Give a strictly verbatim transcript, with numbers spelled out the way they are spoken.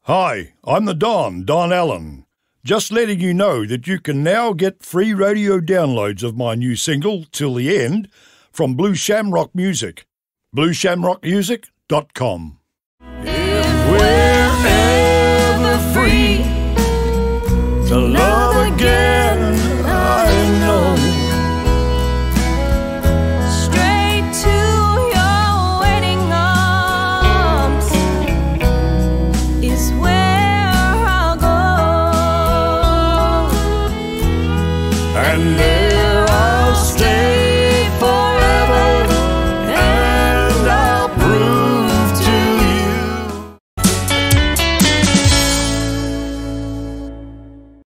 Hi, I'm the Don, Don Allen. Just letting you know that you can now get free radio downloads of my new single, Till the End, from Blue Shamrock Music. blue shamrock music dot com. If we're ever free to love again